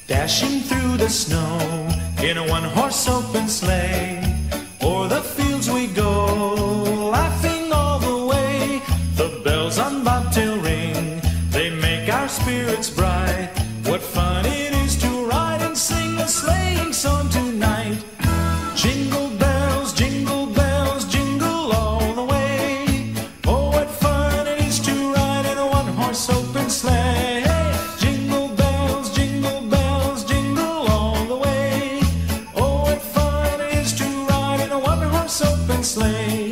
Dashing through the snow in a one-horse open sleigh. O'er the fields we go, laughing all the way. The bells on bobtail ring, they make our spirits bright. What fun it is to ride and sing a sleighing song tonight. Jingle bells, jingle all the way. Oh, what fun it is to ride in a one-horse open sleigh. Jingle bells, jingle all the way. Oh, what fun it is to ride in a one-horse open sleigh.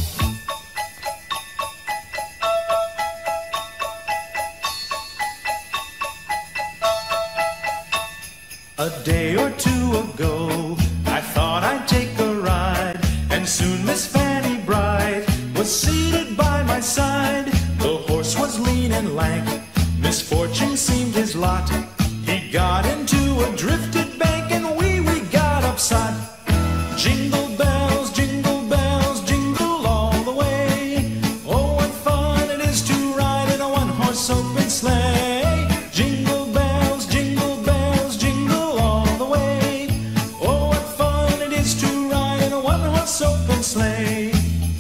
A day or two ago, I thought I'd take a ride, and soon Miss Fanny Bright was seated by my side. The horse was lean and lank, misfortune seemed his lot. He got into a drifted bank, and we got upside. Jingle bells, jingle all the way. Oh, what fun it is to ride in a one-horse open sleigh. Jingle bells, jingle all the way. Oh, what fun it is to ride in a one-horse open sleigh.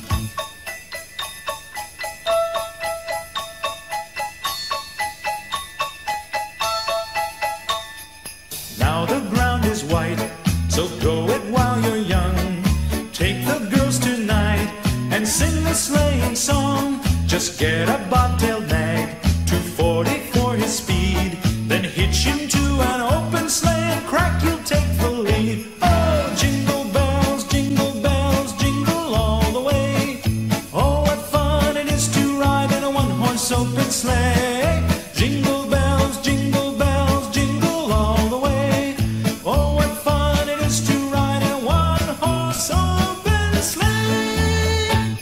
Now the ground is white, so go it while you're young. Take the girls tonight and sing the sleighing song. Just get a bobtail nag, 240 for his speed. Then hitch him to an open sleigh and crack, you'll take the lead. Oh, jingle bells, jingle all the way. Oh, what fun it is to ride in a one-horse open sleigh. Jingle bells, jingle all the way. Oh, what fun it is to ride in a one-horse open sleigh.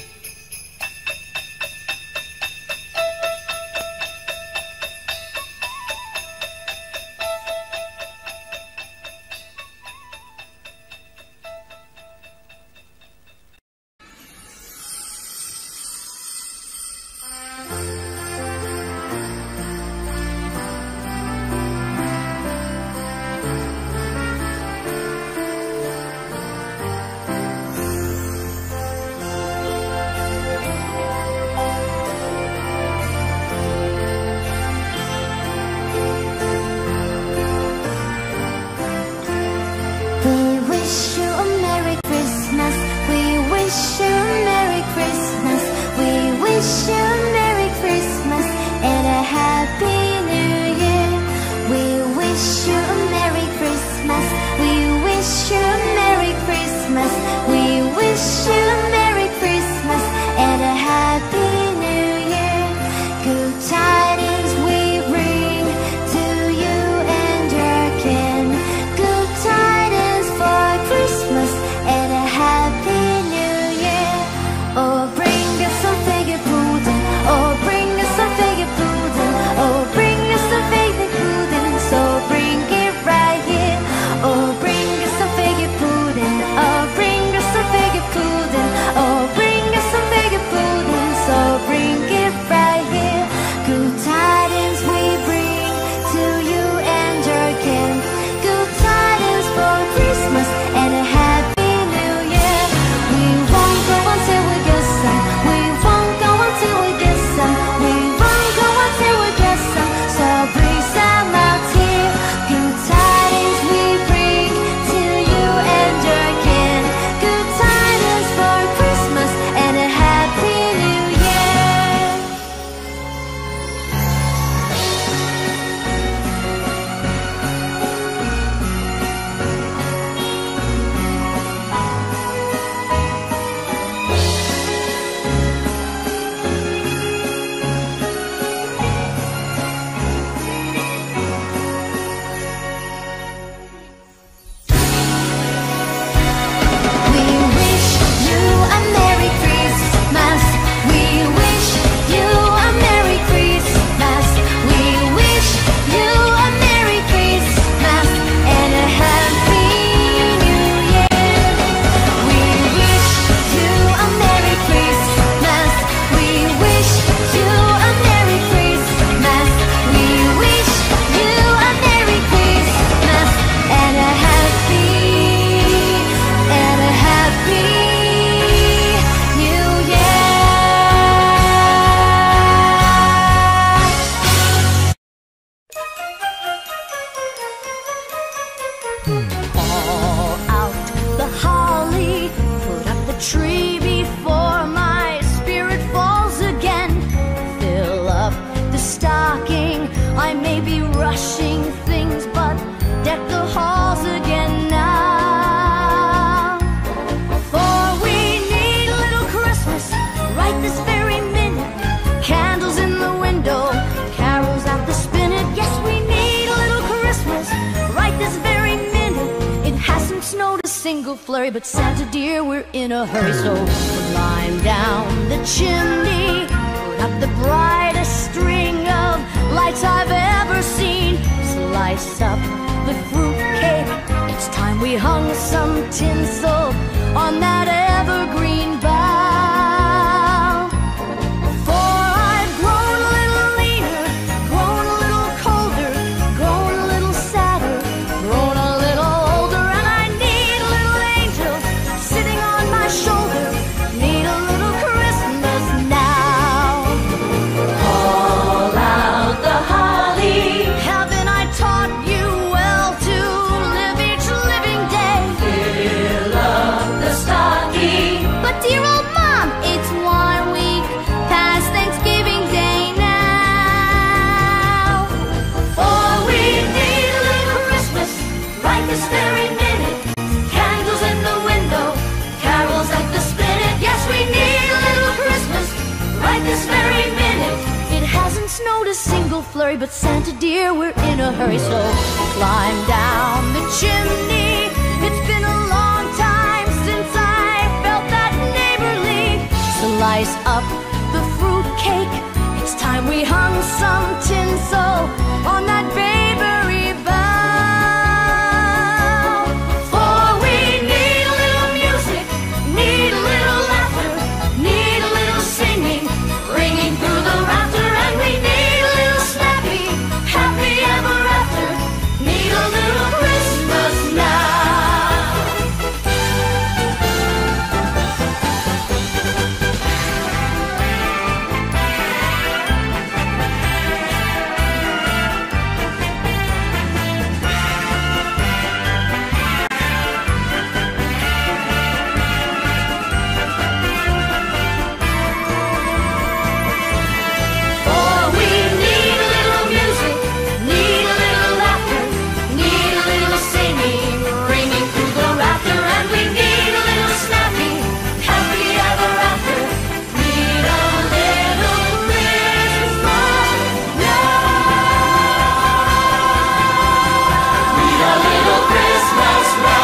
single flurry, but Santa dear, we're in a hurry. So climb down the chimney, put up the brightest string of lights I've ever seen. Slice up the fruitcake, it's time we hung some tinsel on that evergreen bough. For I've grown a little leaner, grown a little colder, grown a little sadder, grown a little older, and I need a little angel sitting on my shoulder, need a little Christmas now. Call out the holly, haven't I taught you well to live each living day? Fill up the stocking. But dear old Mom, it's 1 week past Thanksgiving Day now. For we need a little Christmas right this very minute. Candles in the window, carols at the spinet. Yes, we need a little Christmas right this very minute. It hasn't snowed a single flurry, but Santa dear, we're in a hurry. So climb down the chimney, it's been a long time since I felt that neighborly. Slice up the fruitcake, it's time we hung some tinsel on that babery bough. For we need a little music, need a little laughter, need a little singing, ringing through the rafter, and we need a little snappy, happy ever after, need a little Christmas now. For we need a little music, need a little laughter, need a little singing, ringing through the rafter, and we need a little snappy, happy ever after, need a little Christmas now. Need a little Christmas now.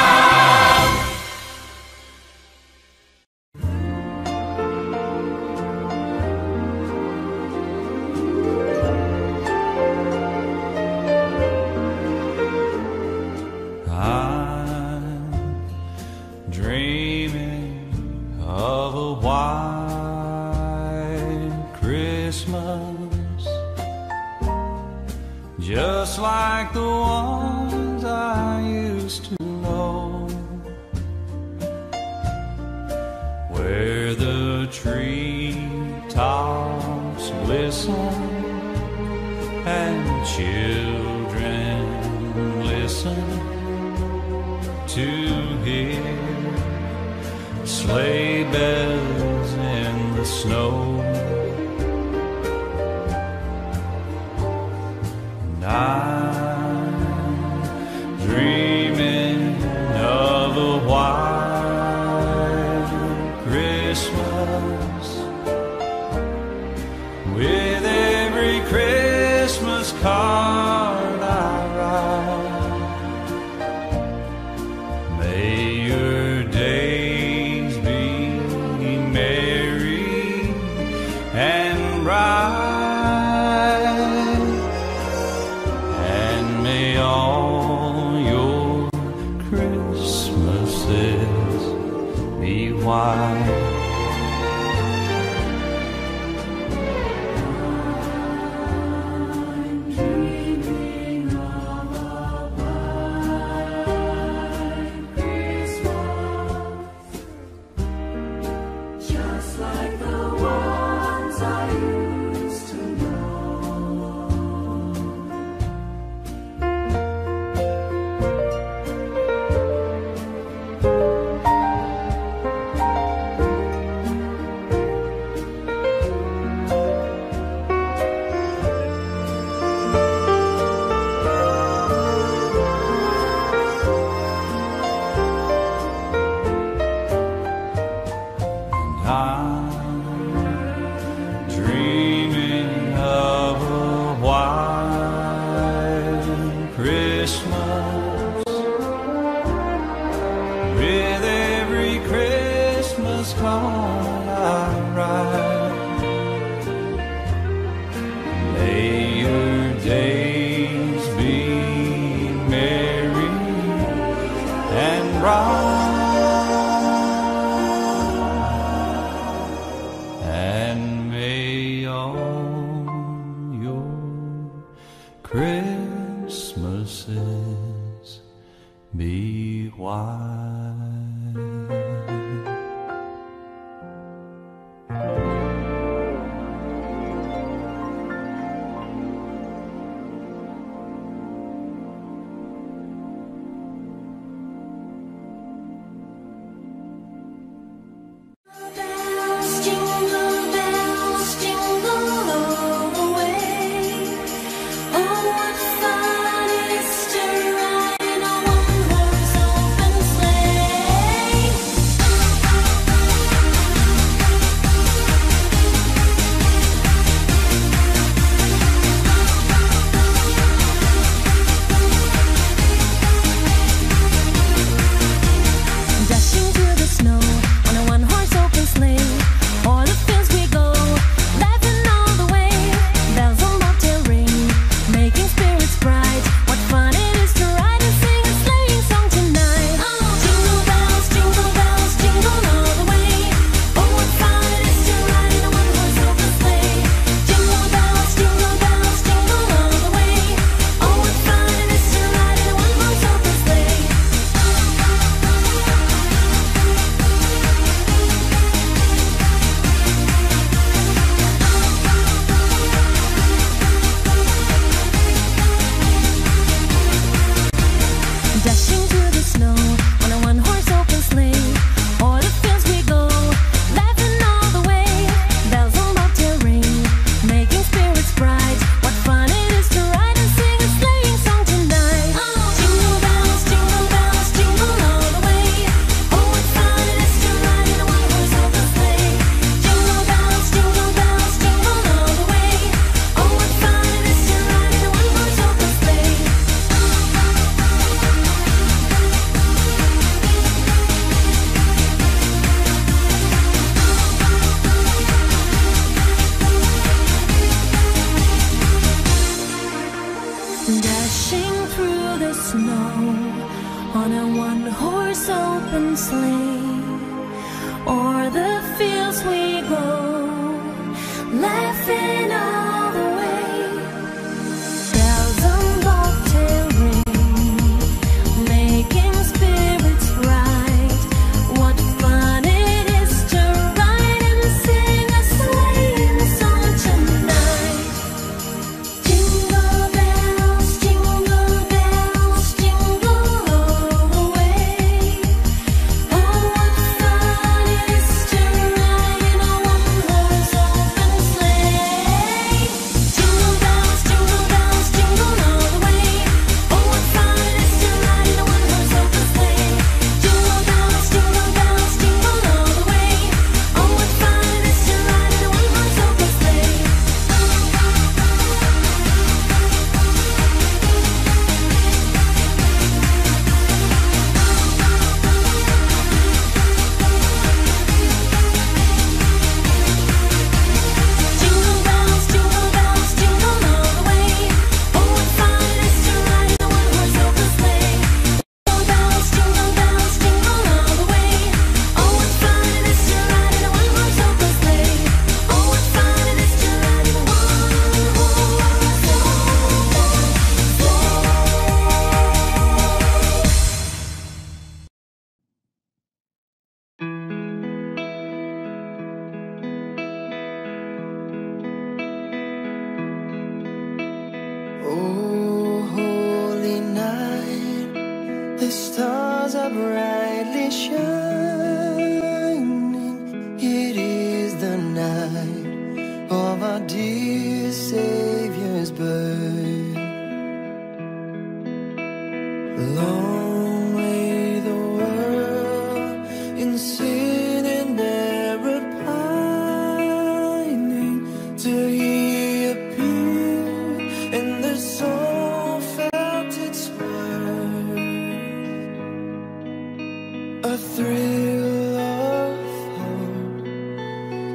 I'm dreaming of a white Christmas, just like the ones I used to know, where the treetops glisten and children listen to hear sleigh bells in the snow. And I'm dreaming of a white Christmas, with every Christmas card I write. May your days be merry and bright, and may all your Christmases be white. Christmas with song I write. May your days be merry and bright, and may all your Christmases be white.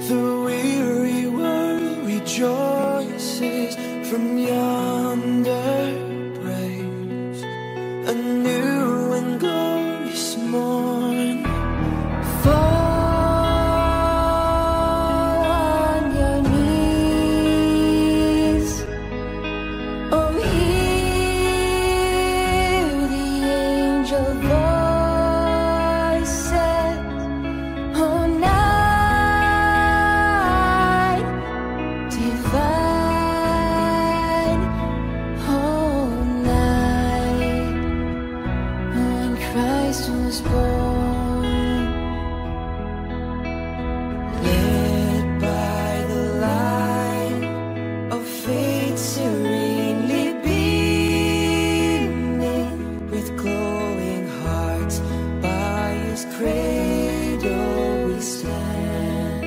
The weary world rejoices, from yonder breaks a new and glorious morn. Fall on your knees, oh hear the angel voices, oh night divine, oh night when Christ was born. Led by the light of faith serenely beaming, with glowing hearts by his cradle we stand.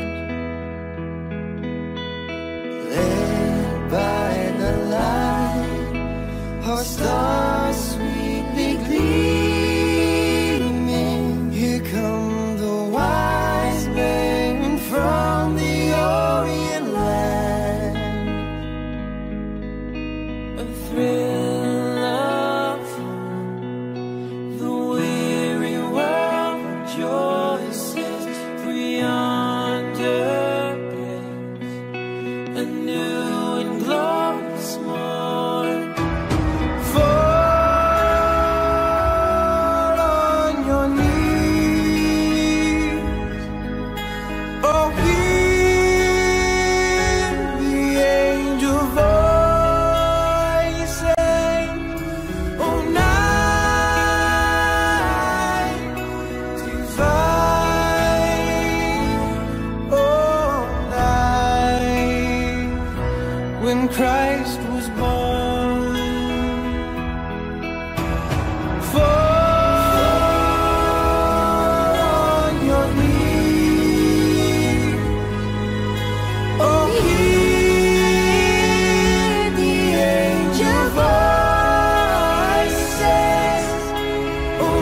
Led by the light, our stars sweetly gleaming, here come the wise men from the Orient land. A thrill of the weary world rejoices, for yonder breaks a new and glorious morn. Fall on your knees, oh hear the angel voices, oh night divine, oh night when Christ was born. Fall on your knees, oh hear the angel voices, oh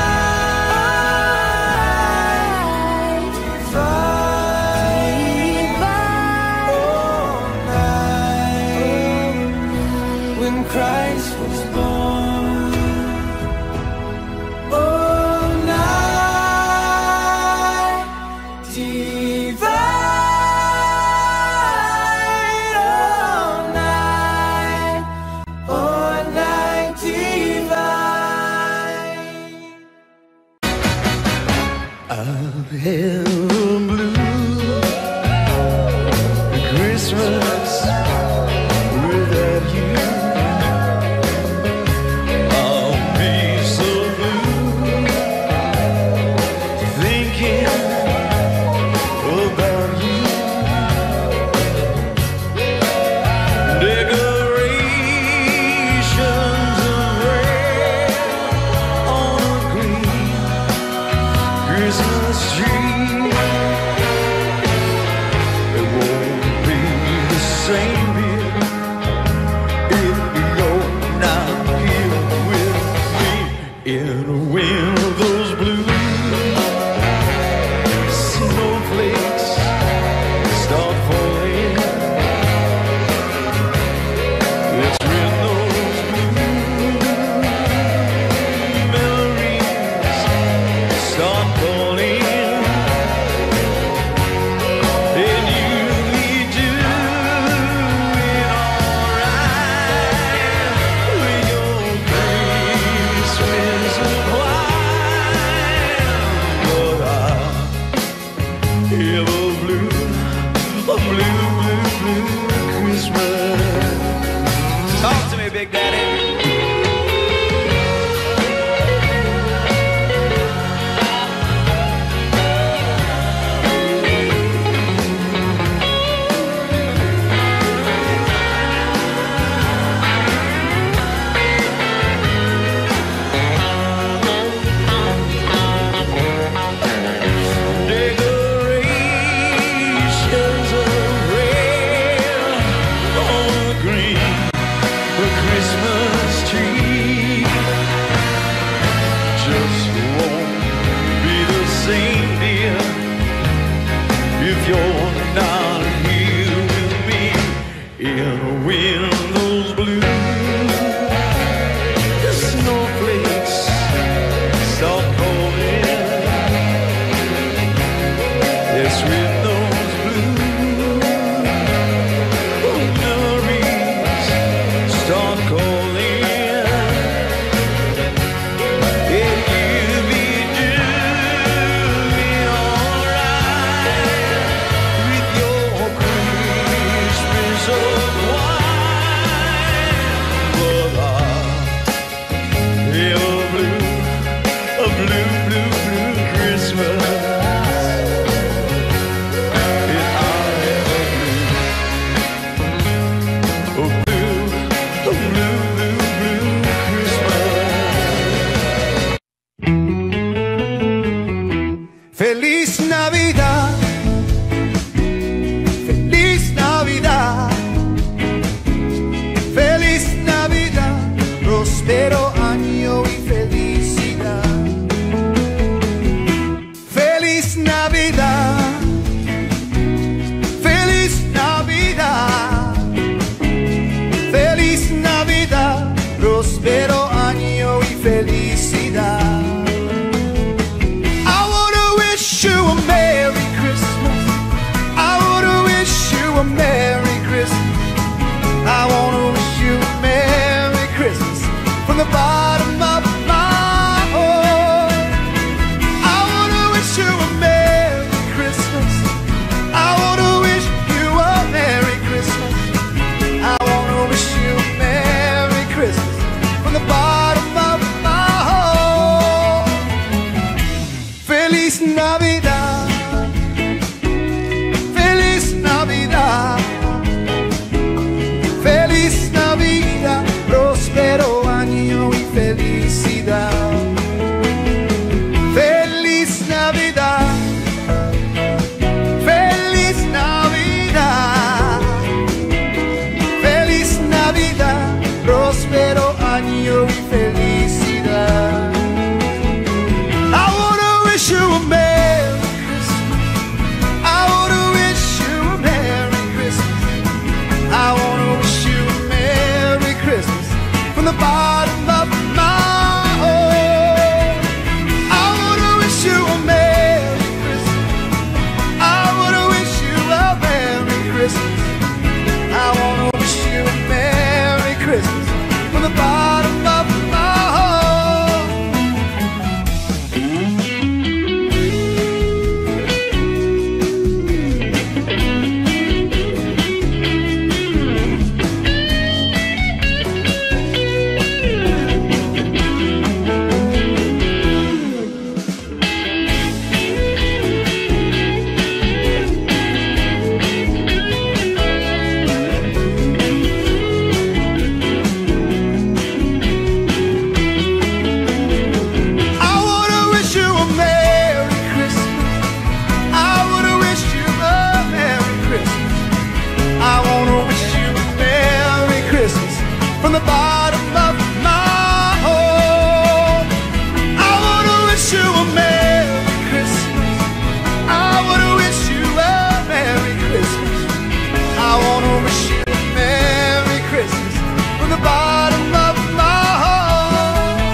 night divine, oh night when Christ was born. Oh night divine, oh night divine. I'll have a blue Christmas without you. I'll be so blue thinking about you. Decorations of red on a green Christmas tree. It won't be the same here if you're not here with me. And when those blue snowflakes start falling, it's when those blue memories start calling. And you'll be doing alright with your Christmas wine. But I have a blue Christmas. Talk to me, Big Daddy. Decorations of red on green for Christmas. with those blue memories start calling. Yeah, you'll be doing alright with your Christmas of wine. But a blue, blue Christmas. Feliz Navidad, feliz Navidad, feliz Navidad, próspero año y felicidad. Feliz Navidad, feliz Navidad, feliz Navidad, próspero año y felicidad. You a Merry Christmas. I wanna wish you a Merry Christmas. I wanna wish you a Merry Christmas from the bottom of my heart. I wanna wish you a Merry Christmas. I wanna wish you a Merry Christmas. I wanna wish you a Merry Christmas from the bottom of my heart. Feliz Navidad, feliz Navidad, feliz Navidad, próspero año y felicidad. Feliz Navidad, feliz Navidad, feliz Navidad, próspero año y felicidad. I wanna wish you a Merry Christmas. I wanna wish you a Merry Christmas. I wanna wish you a Merry Christmas from the bottom of my heart. I wanna wish you a Merry Christmas. I wanna wish you a Merry Christmas. I wanna wish you a Merry Christmas from the bottom of my heart. I wanna wish you a Merry Christmas. I wanna wish you a Merry Christmas. I wanna wish you a Merry Christmas from the bottom of my heart. I wanna wish you a Merry Christmas. I wanna wish you a Merry Christmas. I wanna wish you a Merry Christmas from the bottom of my heart.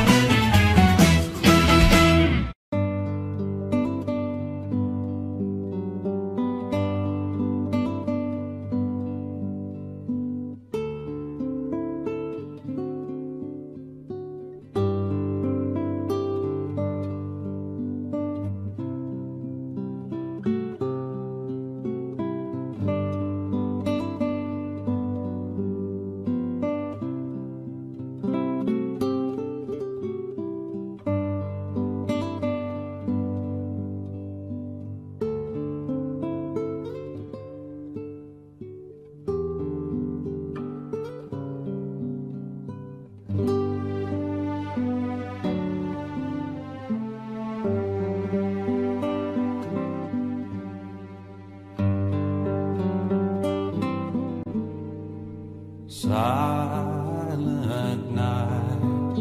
Silent night,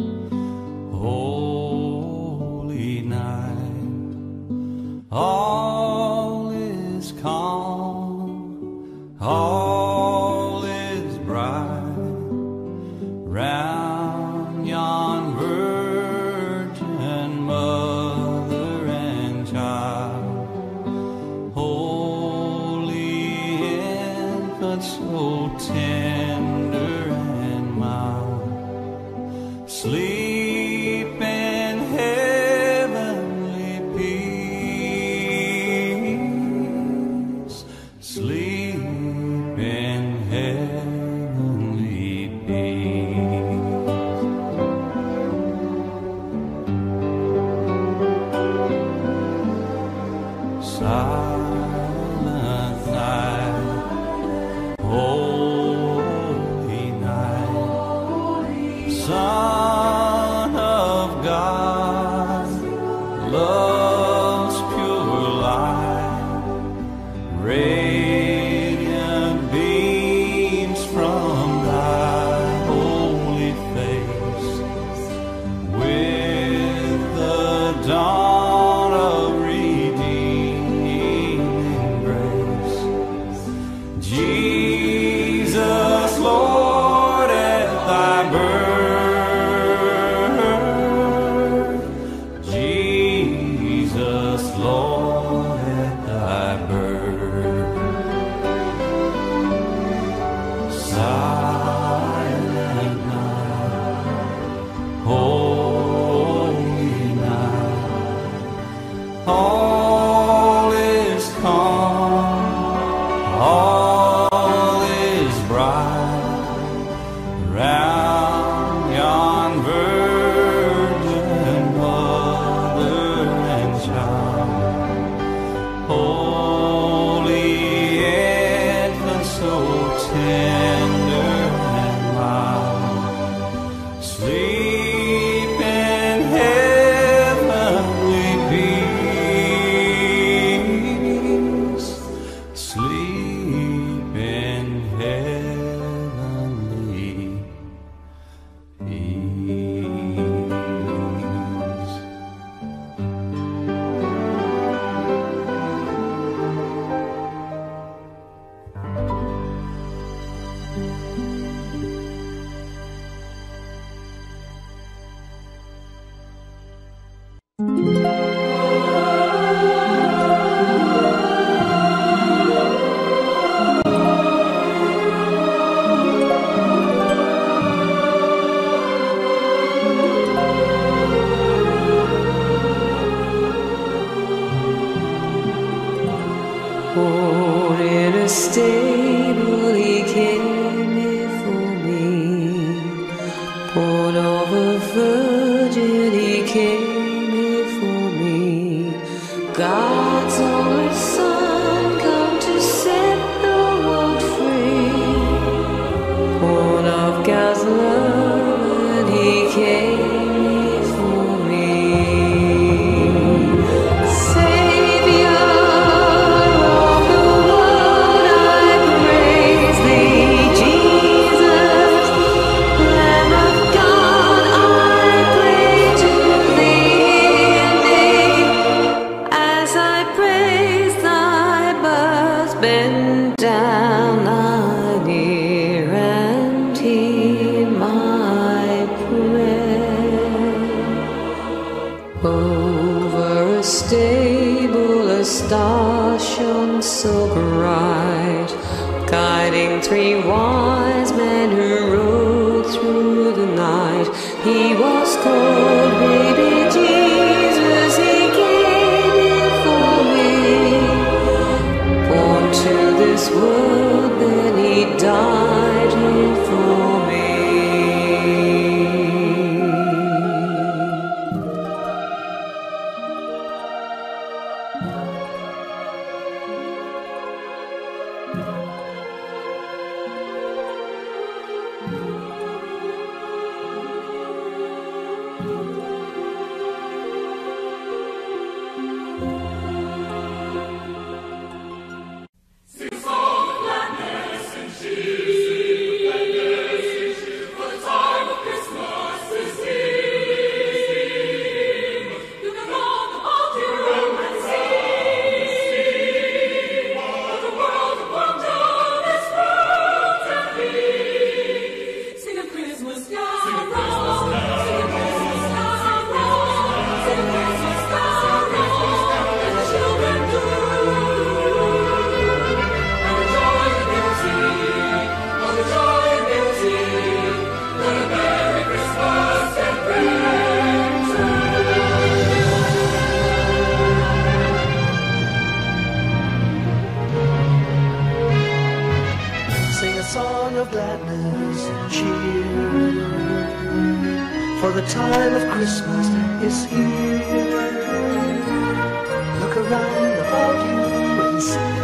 holy night, all is calm, all is bright, round yon virgin mother and child. but so tender and mild. Sleep in heavenly peace. Sleep in heavenly peace. Silent night, holy night, Son of God, love's pure light, radiant beams from thy holy face, with the dawn of redeeming grace. Jesus, Lord, at thy birth, Jesus, Lord, at thy birth. Silent night, holy night, all is calm, all is bright, round yon virgin mother and child. Holy infant, so tender and mild, sleep in heavenly peace. Sleep in heavenly peace. Born in a stable, he came here for me. Born of a virgin, he came here for me. God's only Son, come to set the world free. Born of God's love, and he came here for me. Savior of the world, I praise thee. Jesus, Lamb of God, I pray to thee. As I praise thy birth, bend down thine ear and hear my prayer. Over a stable, a star shone so bright, guiding three wise men who rode through the night. He was called baby Jesus, he came here for me. Born to this world, then he died here for me. Sing song of gladness and cheer, for the time of Christmas is here. Look around about you and see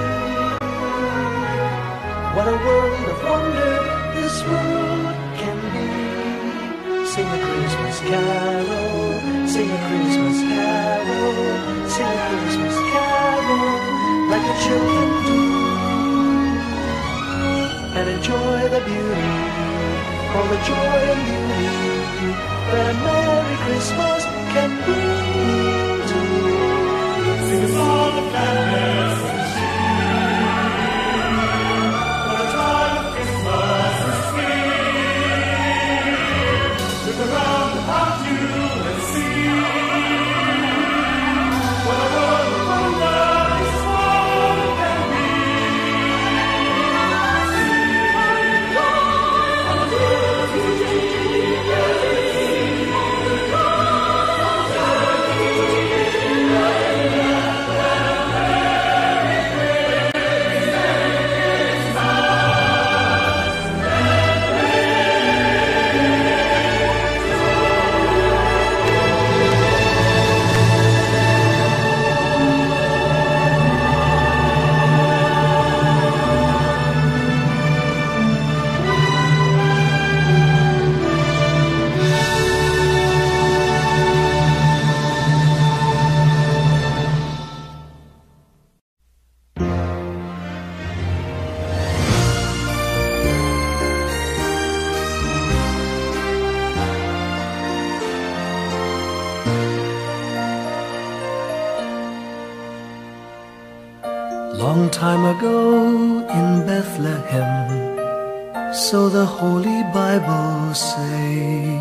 what a world of wonder this world can be. Sing a Christmas carol, sing a Christmas carol, sing a Christmas carol like the children do, and enjoy the beauty, all the joy and beauty that a Merry Christmas can bring to you. Sing a song of gladness and cheer, for the time of Christmas is here. Look around about you and see what a world of wonder this world can be. Long time ago in Bethlehem, so the Holy Bible say,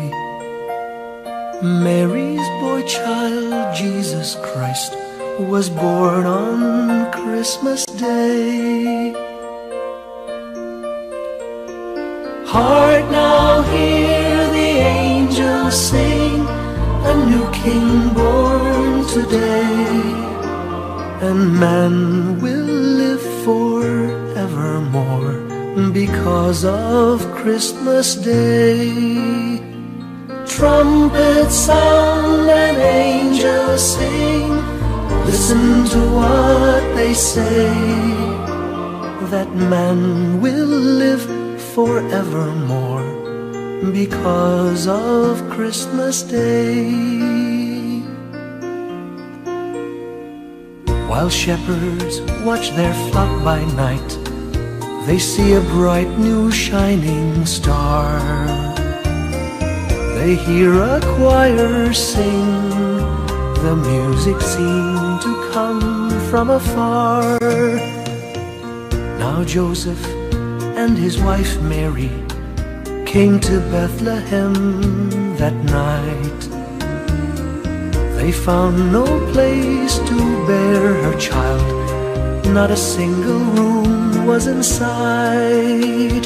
Mary's boy child, Jesus Christ, was born on Christmas Day. Hark now, hear the angels sing, a new King born today, and man will live forevermore because of Christmas Day. Trumpets sound and angels sing, listen to what they say, that man will live forevermore because of Christmas Day. While shepherds watch their flock by night, they see a bright new shining star. They hear a choir sing, the music seemed to come from afar. Now Joseph and his wife Mary came to Bethlehem that night. They found no place to bear her child, not a single room was in sight.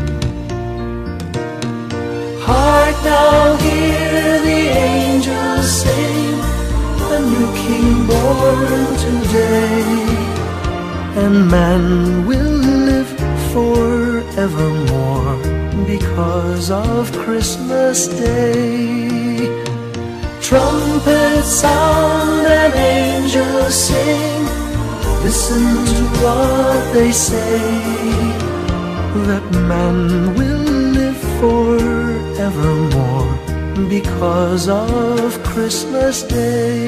Hark now, hear the angels sing, a new King born today, and man will live forevermore because of Christmas Day. Trumpets sound and angels sing, listen to what they say, that man will live forevermore because of Christmas Day.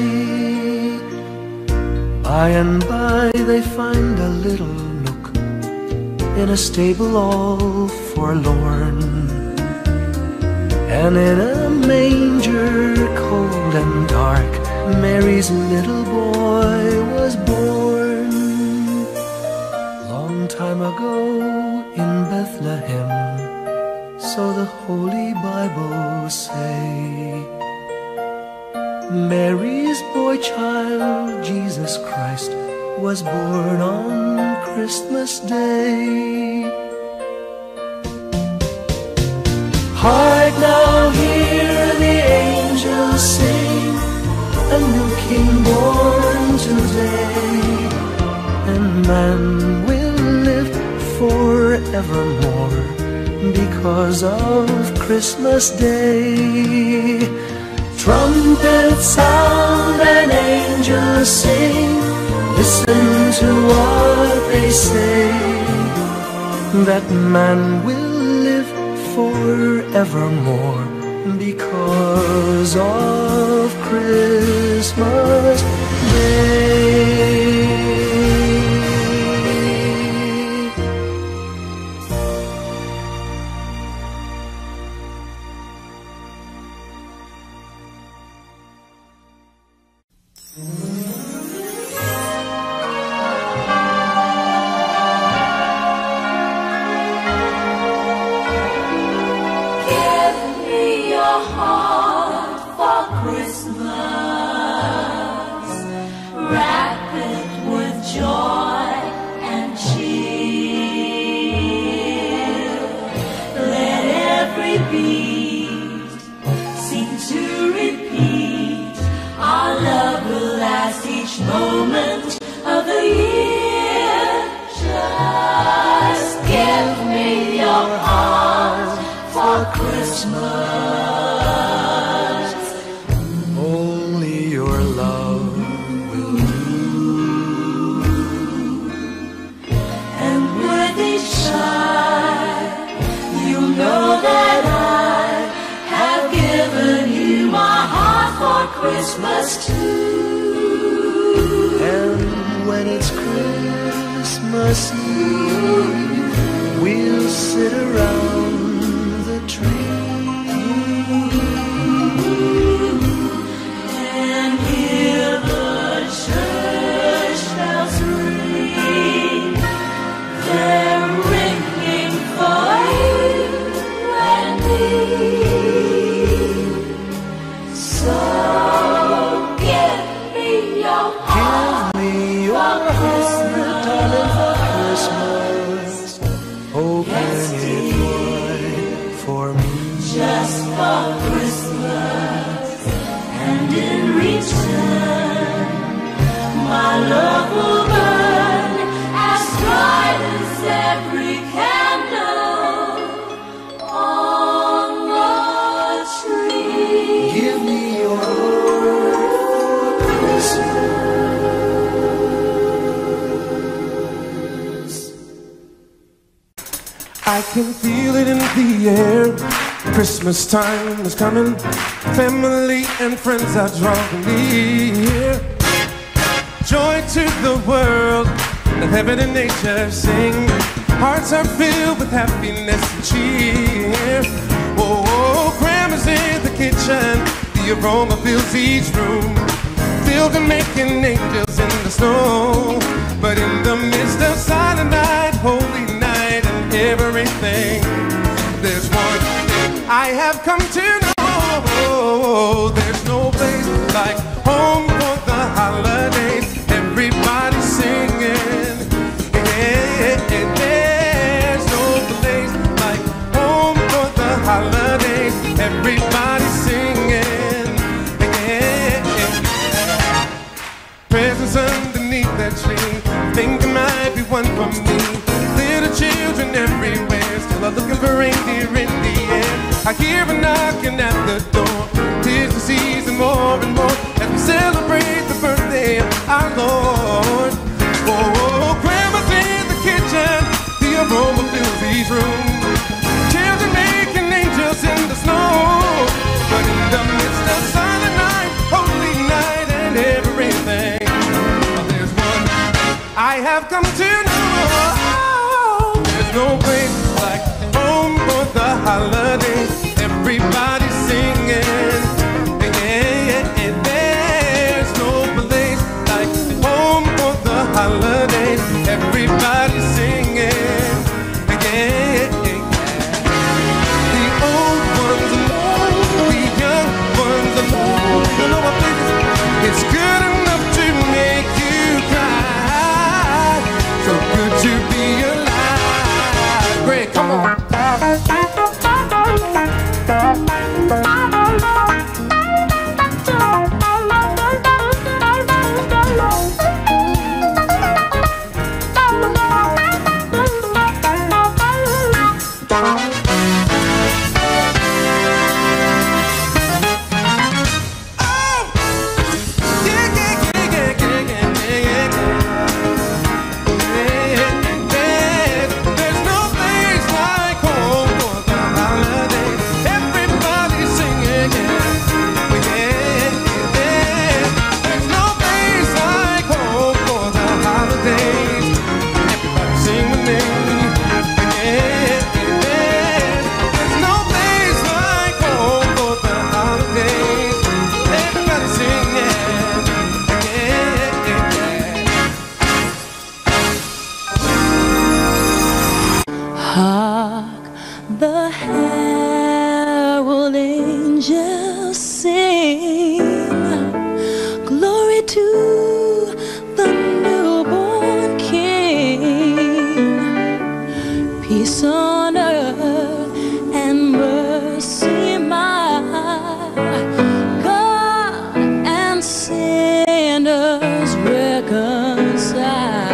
By and by they find a little nook in a stable all forlorn, and in a manger cold and dark, Mary's little boy was born. Long time ago in Bethlehem, so the Holy Bible say, Mary's boy child, Jesus Christ, was born on Christmas Day. Hark now, hear the angels sing, a new King born today, and man will live forevermore because of Christmas Day. Trumpets sound and angels sing, listen to what they say, that man will live forevermore because of Christmas Day. Christmas too. And when it's Christmas Eve, we'll sit around the tree and hear the church bells ring. They're ringing for you and me. So give me your heart, darling, for Christmas. Open it wide for me, just for Christmas. And in return, my love will burn as bright as every candle on the tree. give me your heart for Christmas. I can feel it in the air. Christmas time is coming. Family and friends are drawing near. Joy to the world, let heaven and nature sing. Hearts are filled with happiness and cheer. Oh, oh, Grandma's in the kitchen. The aroma fills each room, filled with making angels in the snow. But in the midst of silent night, holy night, and everything, there's one thing I have come to know. There's no place like home for the holidays. Everybody singing. There's no place like home for the holidays. Everybody singing. Presents underneath that tree, think it might be one for me. Little children everywhere, still are looking for reindeer in the air. I hear a knocking at the door. 'Tis the season more and more as we celebrate the birthday of our Lord. Oh, Grandma's in the kitchen, the aroma fills each room. Children making angels in the snow. But in the midst of silent night, holy night, and everything, there's one I have come to know. There's no place like home for the holidays. Everybody singing. There's no place like home for the holidays. Everybody singing. The old ones alone, the young ones alone. You know what, baby? It's good enough to make you cry. So good to be alive. Great, come on. Hark the herald angels sing, glory to the newborn King, peace on earth and mercy mild, God and sinners reconciled.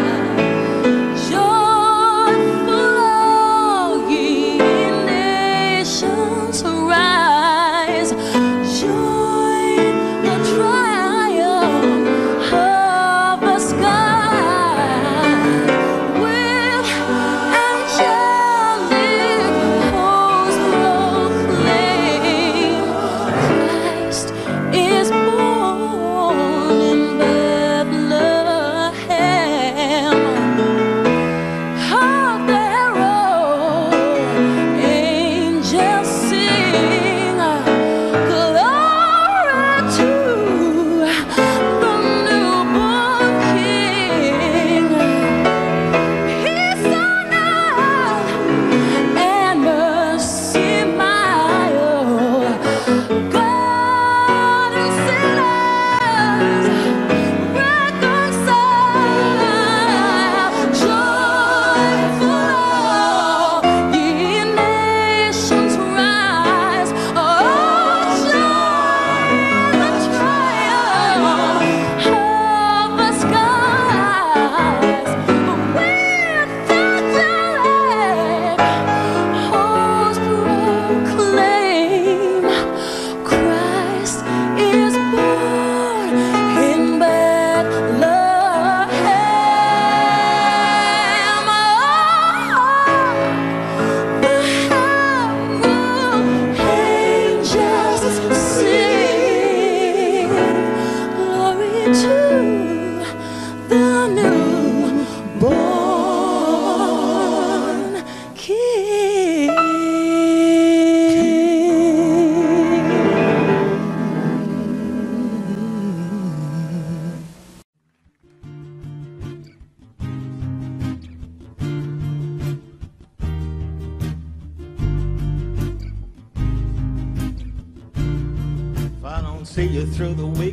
See you through the week,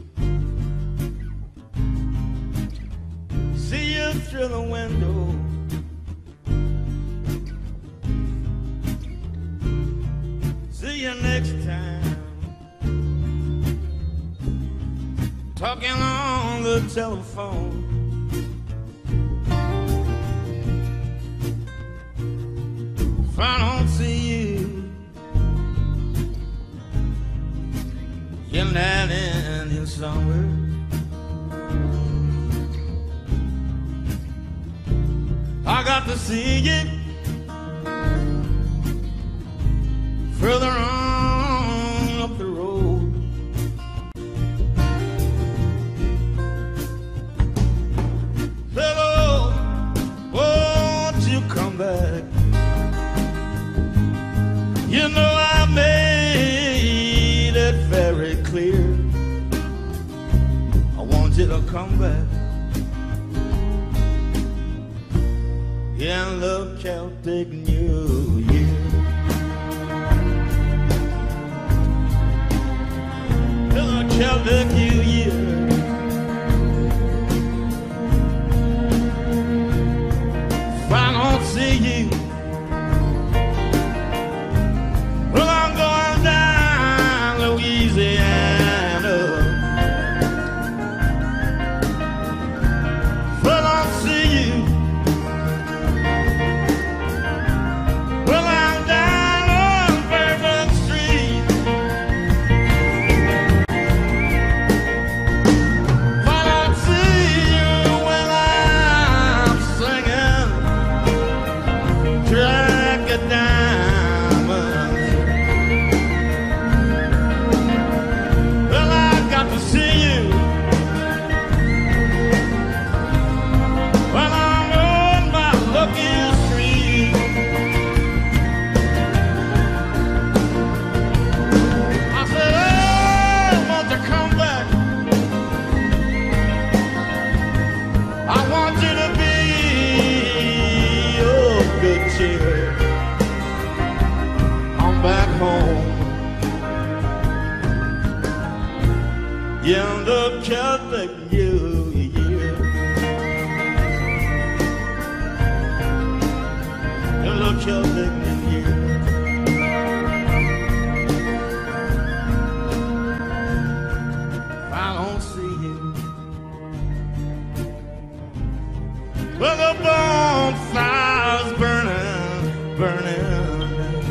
see you through the window, see you next time, talking on the telephone. If I don't see you, you're not in here somewhere. I got to see you further on up the road. Hello, won't you come back? You know I made it very clear. I want you to come back. In the Celtic New Year, in the Celtic New Year. If I don't see you, well, I'm going down Louisiana. If I don't see you, well, I'm down on Bourbon Street. Celtic New Year. If I don't see you, well, the bonfire's burning, burning.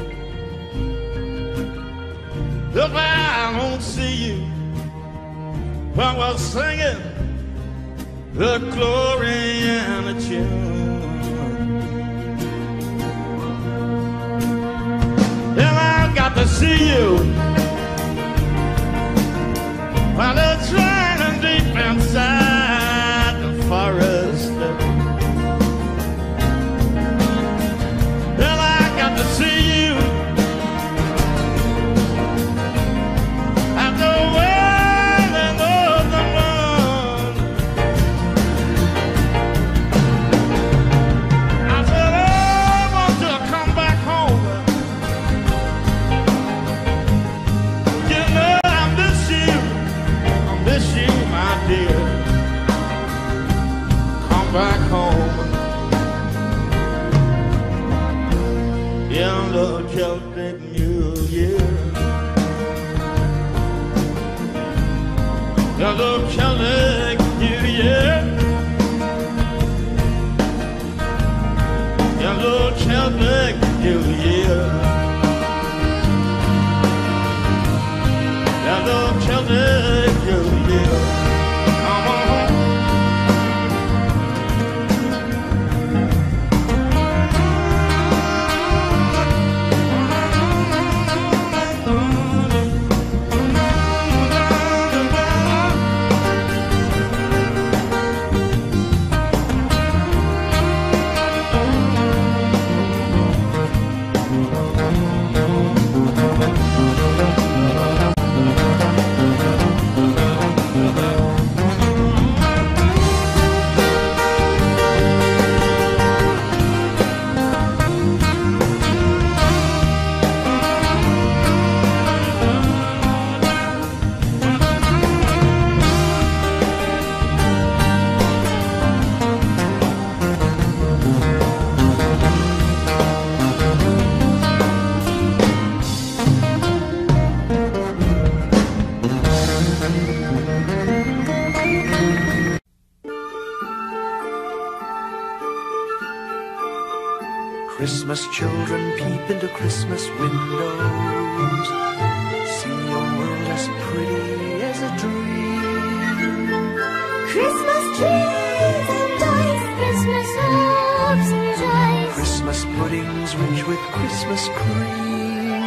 If I don't see you, while we're singing the glory and the tune, then I got to see you while they're drowning deep inside the forest. Then I got to see you at the wailing of the moon. I said, I want to come back home. You know I miss you, my dear. Come back home in the Celtic New Year. In the Celtic New Year. In the Celtic New Year. In the Celtic New Year. Come on home. Christmas children peep into Christmas windows, see a world as pretty as a dream. Christmas trees and toys, Christmas hopes and joys, Christmas puddings rich with Christmas cream.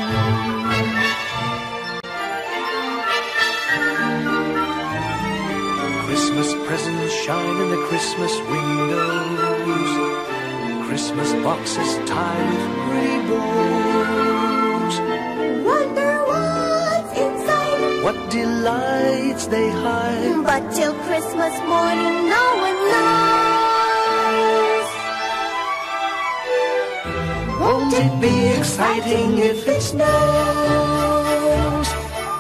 Christmas presents shine in the Christmas windows, Christmas boxes tied with pretty bows. wonder what's inside, What delights they hide, but till Christmas morning no one knows. won't it be exciting if it snows?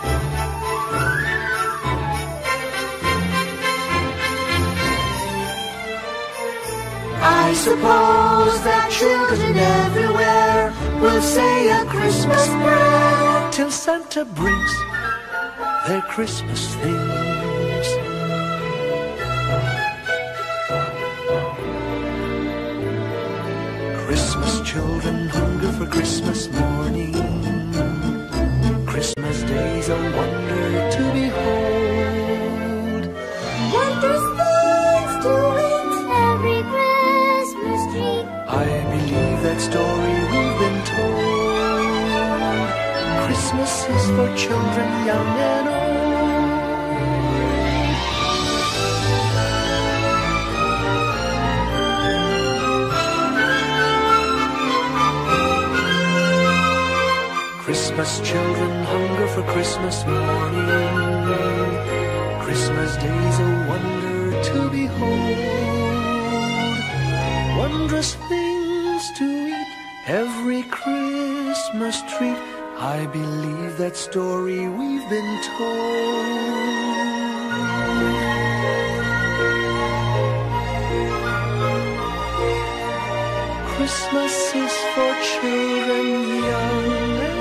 I suppose that children everywhere will say a Christmas prayer till Santa brings their Christmas things. Christmas children hunger for Christmas morning, Christmas day's a wonder to behold. Wondrous things to eat, every Christmas tree. I believe that story we've been told. Christmas is for children young and old. Christmas children hunger for Christmas morning, Christmas day's a wonder to behold. Wondrous things to eat, every Christmas treat. I believe that story we've been told. Christmas is for children young and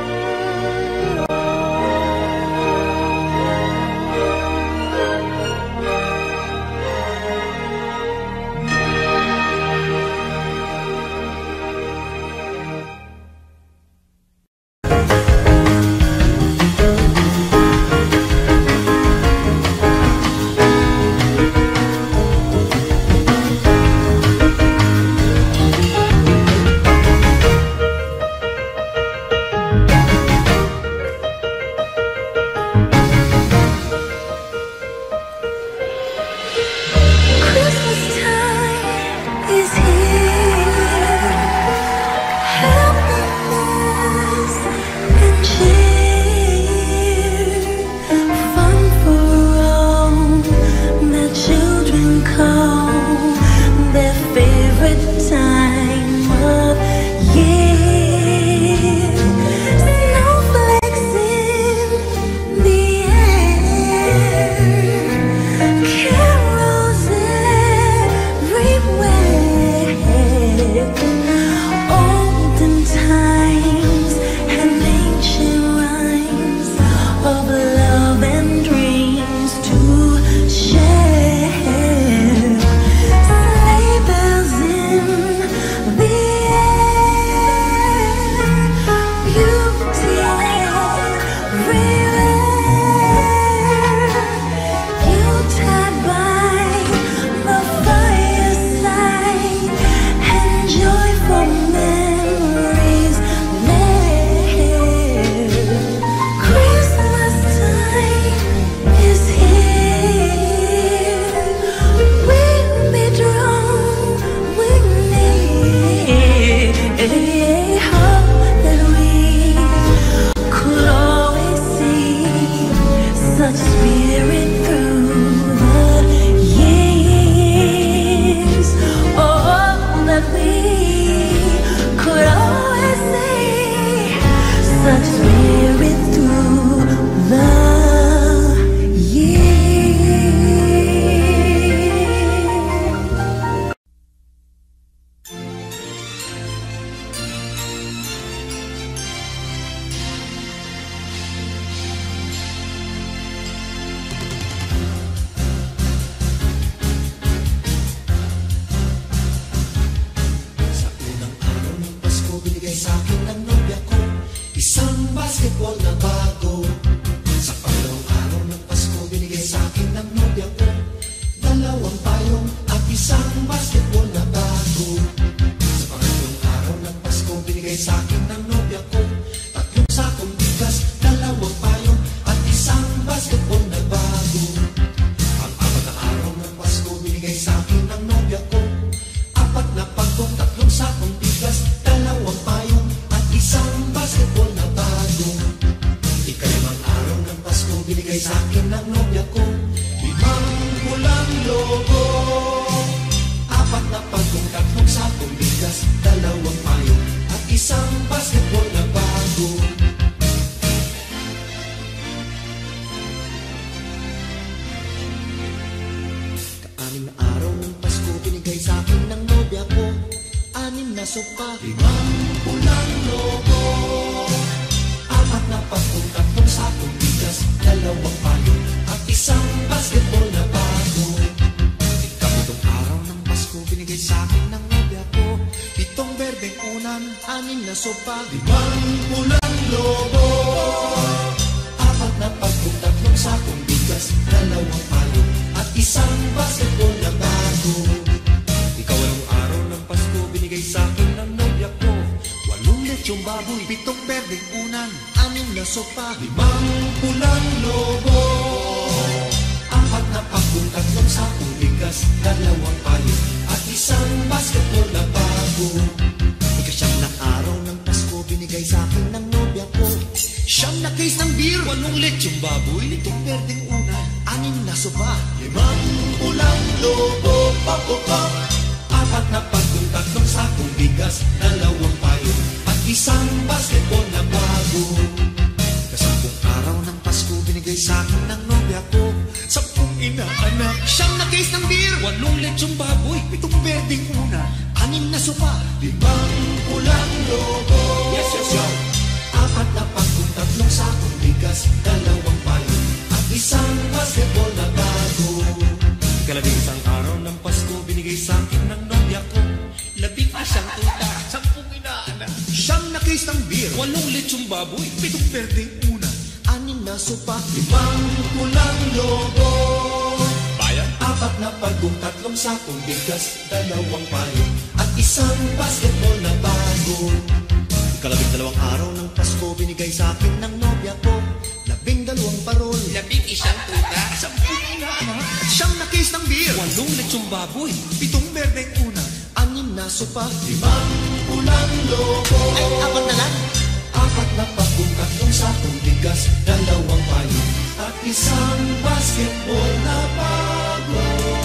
inaanak. Siyang na-case ng beer, 8 lechong baboy, 7 berdeng una, 6 na sopa, 5 pulang lobo. Yes, yes, yo. 4 na pagkong, 3 sakong bigas, 2 payo, at isang basketball na bago. Ikalabing araw ng Pasko, binigay sa akin ng nobya ko 11 tuta, 10 inaanak, 9 na case ng beer, 8 lechong baboy, 7 berdeng una, 6 na sopa, 5 pulang lobo. bayan, 4 na pagkong, 3 sakong bigas, 2 payo, at isang basketball na bago. ikalabing araw ng Pasko, binigay sa akin ng nobya ko 12 parol, 11 tuta, 10 inaanak, 9 na case ng beer, 8 lechong baboy, 7 berdeng una, 6 na sopa, 5 pulang lobo. ay 4 na lang. 4 na pagkong, 3 sakong bigas, 2 payo, at isang basketball na bago.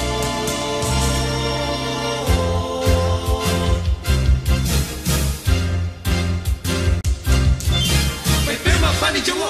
May pirma pa ni Jowo.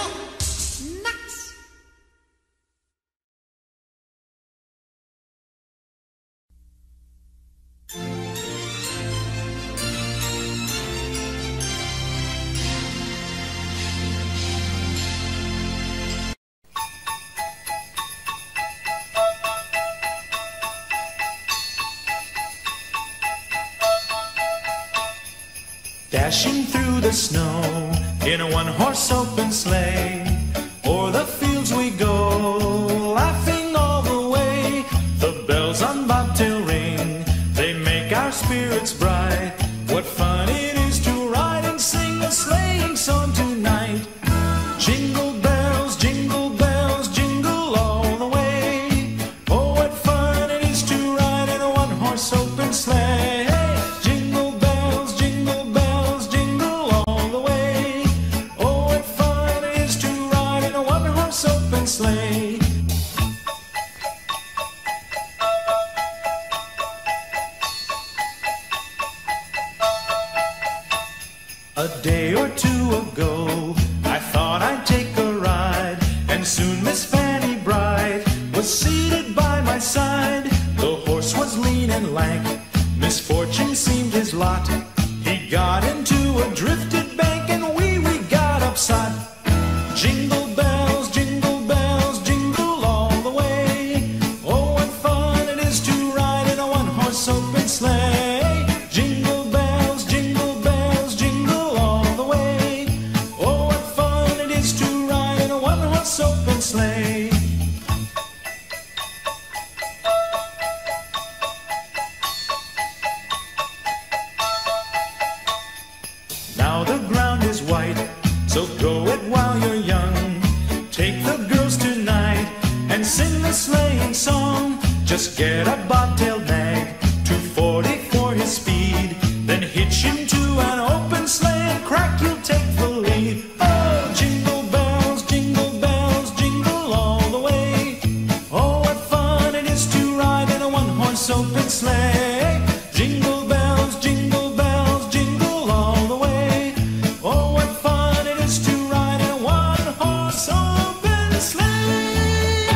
Dashing through the snow in a one-horse open sleigh, o'er the fields we go, laughing all the way. The bells on bobtail ring, they make our spirits bright. What fun it is to ride and sing a sleighing song tonight. Jingle bells, jingle all the way. Oh, what fun it is to ride in a one-horse open sleigh. Sleigh. A day or two ago, I thought I'd take a ride, and soon Miss Fanny Bright was seated by my side. The horse was lean and lank, misfortune seemed his lot. He got into a drifted bank, and we got upset. Jingle bells, jingle all the way. Oh, what fun it is to ride in a one-horse open sleigh. Jingle bells, jingle all the way. Oh, what fun it is to ride in a one-horse open sleigh. Now the ground is white, so go it while you're young. Take the girls tonight and sing the sleighing song. Just get a bobtailed nag, 240 for his speed. Then hitch him to an open sleigh and crack, you'll take the lead. Oh, jingle bells, jingle all the way. Oh, what fun it is to ride in a one-horse open sleigh. Jingle bells, jingle all the way. Oh, what fun it is to ride in a one-horse open sleigh.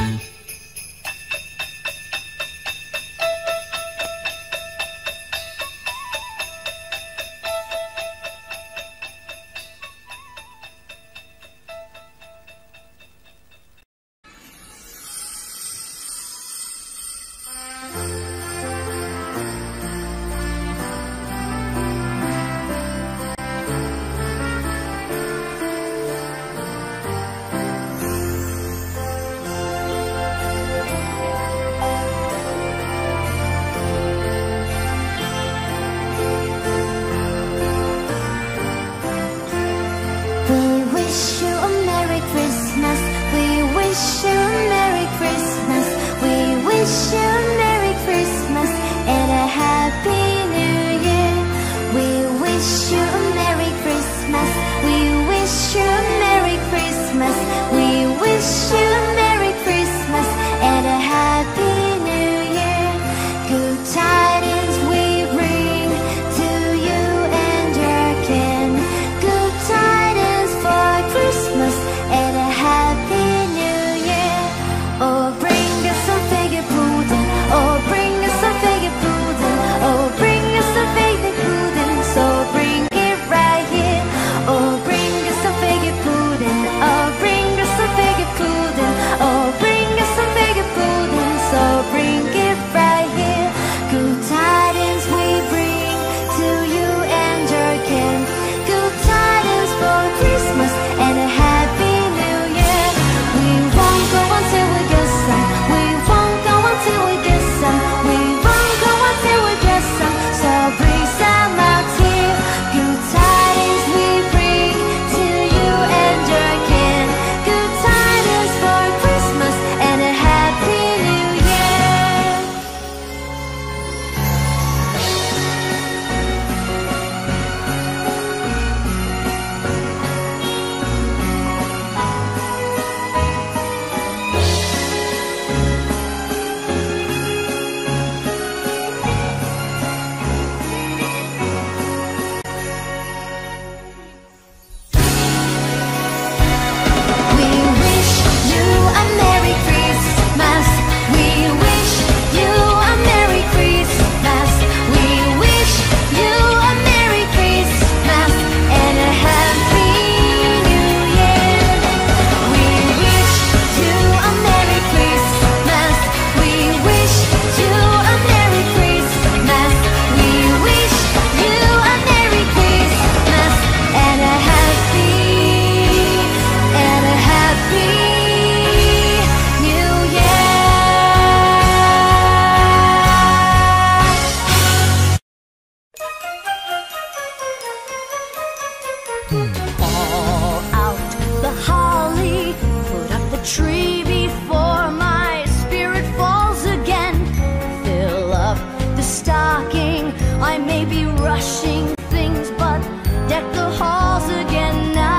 finishing things, but deck the halls again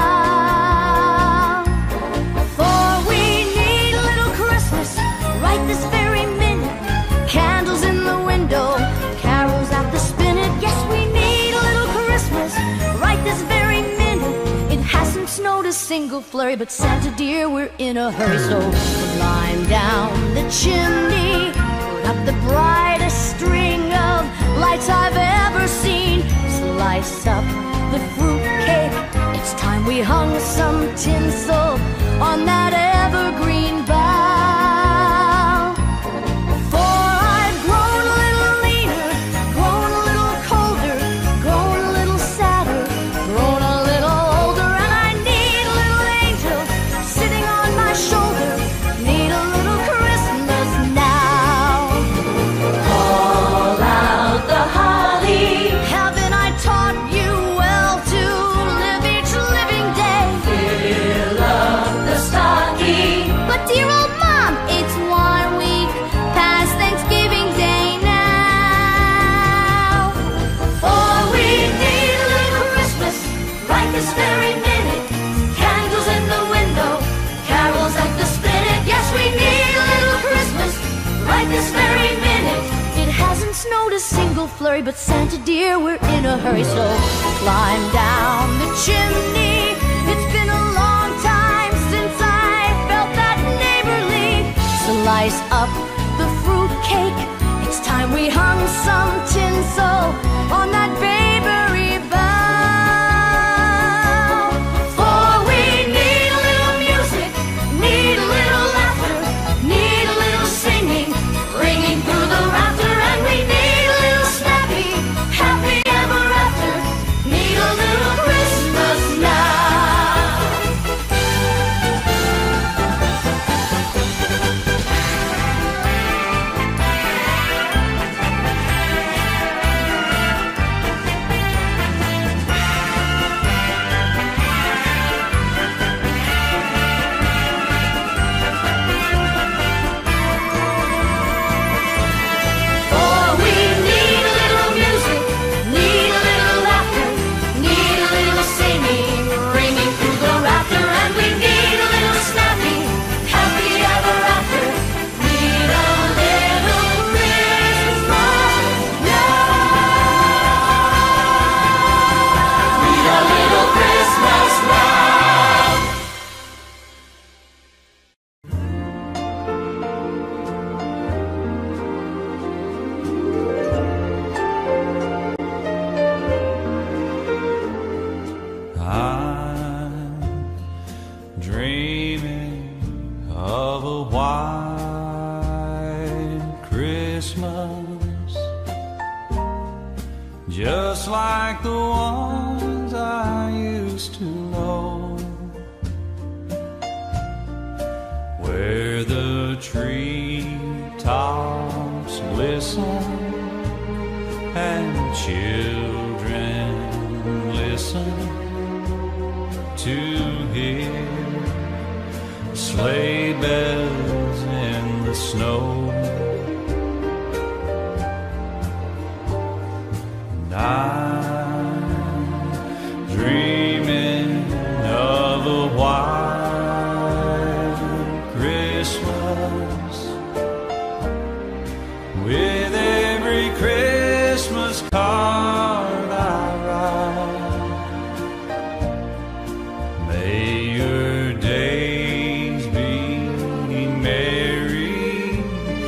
now. For we need a little Christmas right this very minute. Candles in the window, carols at the spinet. Yes, we need a little Christmas right this very minute. It hasn't snowed a single flurry, but Santa dear, we're in a hurry. So climb down the chimney, put up the brightest string of lights I've ever seen. Slice up the fruit cake, it's time we hung some tinsel on that evergreen bough. For I've grown a little leaner, grown a little colder, grown a little sadder, grown a little older, and I need a little angel sitting on my shoulder. Need a little Christmas now. Call out the holly. Haven't I taught you well to live each living day? Fill up the stocking. But dear old Mom, it's 1 week past Thanksgiving Day now. For we need a little Christmas right this very minute. Candles in the window, carols at the spinet. Yes, we need a little Christmas right this very minute. It hasn't snowed a single flurry, but Santa dear, we're in a hurry. So climb down the chimney. It's been a long time since I felt that neighborly. Slice up the fruit cake, it's time we hung some tinsel on that babery bough. For we need a little music, need a little laughter, need a little singing, ringing through the rafter, and we need a little snappy, happy ever after. Need a little Christmas now. For we need a little music, need a little laughter, need a little singing, ringing through the rafter, and we need a little snappy, happy ever after. Need a little Christmas now. Need a little Christmas now. I'm dreaming of a white Christmas, just like the ones I used to know, where the treetops glisten and children listen to hear sleigh bells in the snow. And I'm dreaming of a white Christmas, with every Christmas card I write. May your days be merry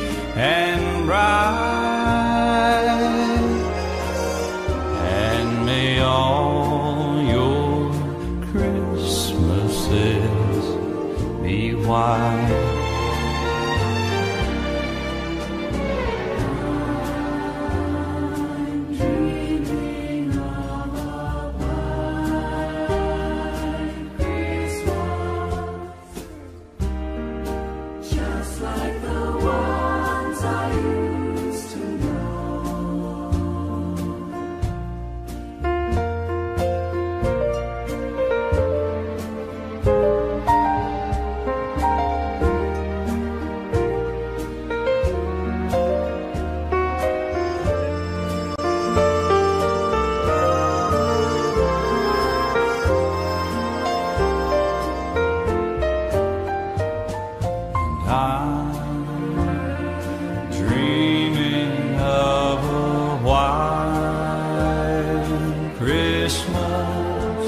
Christmas.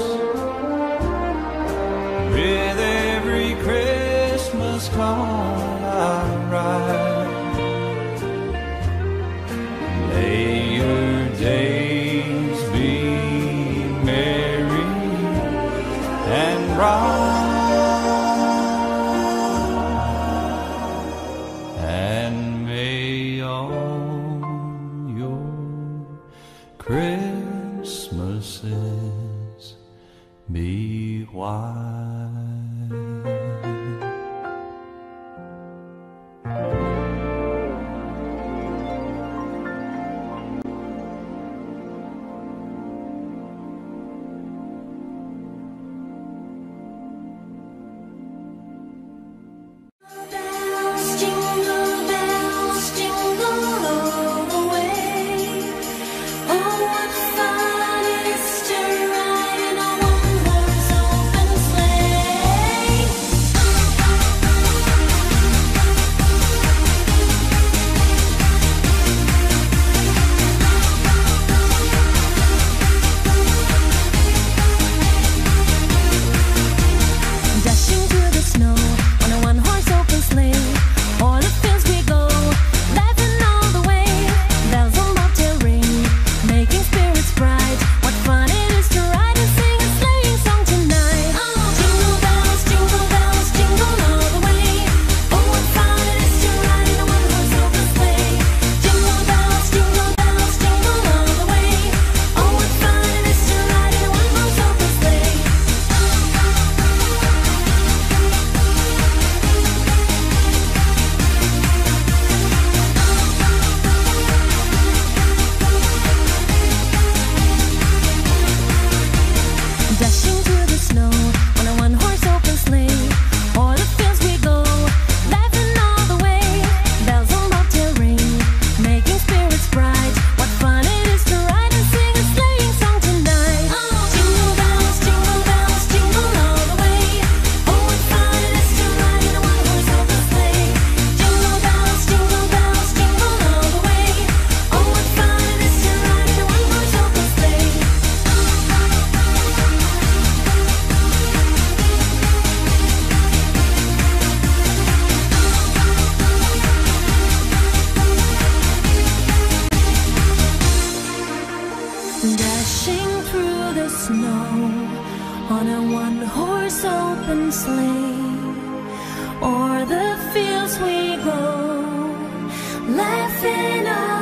With every Christmas card I write, may your days be merry and bright, and may all your Christmases be white. Dashing through the snow on a one-horse open sleigh, o'er the fields we go, laughing all